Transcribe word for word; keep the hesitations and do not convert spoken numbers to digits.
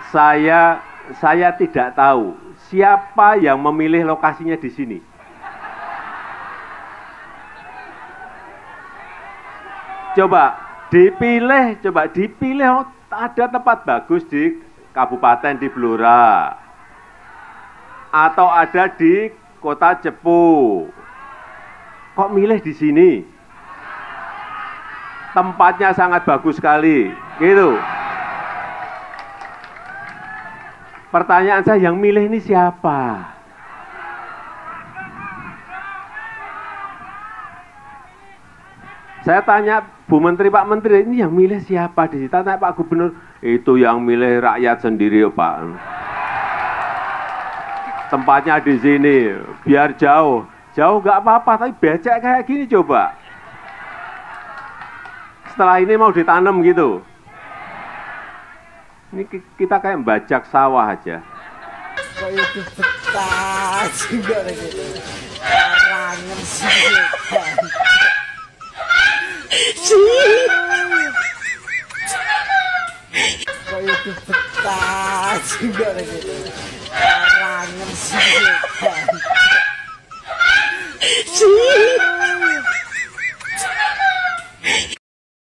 Saya saya tidak tahu siapa yang memilih lokasinya di sini. Coba dipilih, coba dipilih. Oh, ada tempat bagus di Kabupaten di Blora, atau ada di Kota Cepu. Kok milih di sini? Tempatnya sangat bagus sekali, gitu. Pertanyaan saya, yang milih ini siapa? Saya tanya Bu Menteri, Pak Menteri, ini yang milih siapa di sini? Tanya Pak Gubernur, itu yang milih rakyat sendiri, Pak. Tempatnya di sini, biar jauh. Jauh nggak apa-apa, tapi becek kayak gini coba. Setelah ini mau ditanam gitu. Ini kita kayak membajak sawah aja. Kok itu betah juga gitu. Larangan sih. Kok itu betah juga gitu. Larangan sih.